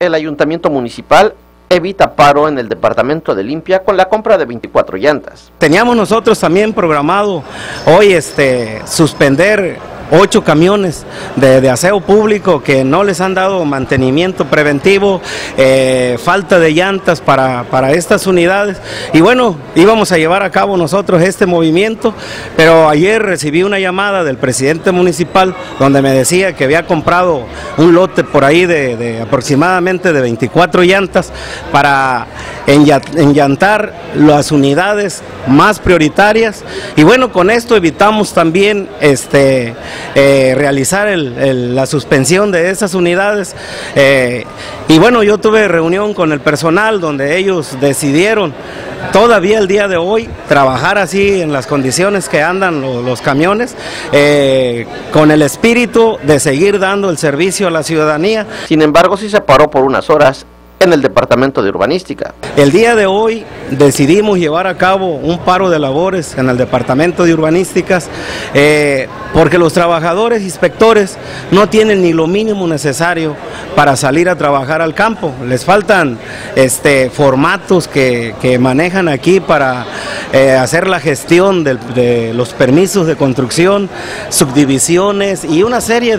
el ayuntamiento municipal evita paro en el departamento de Limpia con la compra de 24 llantas. Teníamos nosotros también programado hoy suspender 8 camiones de aseo público que no les han dado mantenimiento preventivo, falta de llantas para estas unidades, y bueno, íbamos a llevar a cabo nosotros este movimiento, pero ayer recibí una llamada del presidente municipal donde me decía que había comprado un lote por ahí de aproximadamente de 24 llantas para enllantar las unidades más prioritarias, y bueno, con esto evitamos también realizar la suspensión de esas unidades, y bueno, yo tuve reunión con el personal donde ellos decidieron todavía el día de hoy trabajar así en las condiciones que andan los camiones, con el espíritu de seguir dando el servicio a la ciudadanía. Sin embargo, sí se paró por unas horas en el departamento de urbanística. El día de hoy decidimos llevar a cabo un paro de labores en el departamento de urbanísticas, porque los trabajadores inspectores no tienen ni lo mínimo necesario para salir a trabajar al campo. Les faltan formatos que manejan aquí para hacer la gestión de los permisos de construcción, subdivisiones y una serie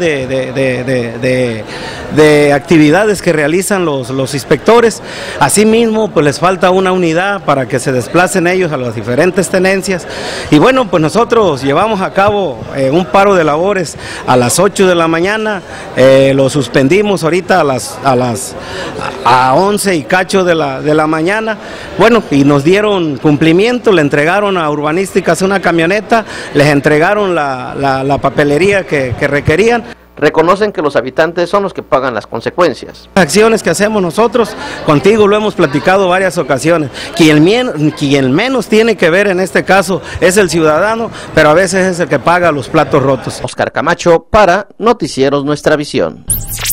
de actividades que realizan los inspectores. Asimismo, pues les falta una unidad para que se desplacen ellos a las diferentes tenencias, y bueno, pues nosotros llevamos a cabo un paro de labores a las 8 de la mañana, lo suspendimos ahorita a 11 y cacho de la mañana, bueno, y nos dieron cumplimiento, le entregaron a Urbanísticas una camioneta, les entregaron la papelería que requerían. Reconocen que los habitantes son los que pagan las consecuencias. Las acciones que hacemos nosotros, contigo lo hemos platicado varias ocasiones, quien menos tiene que ver en este caso es el ciudadano, pero a veces es el que paga los platos rotos. Oscar Camacho para Noticieros Nuestra Visión.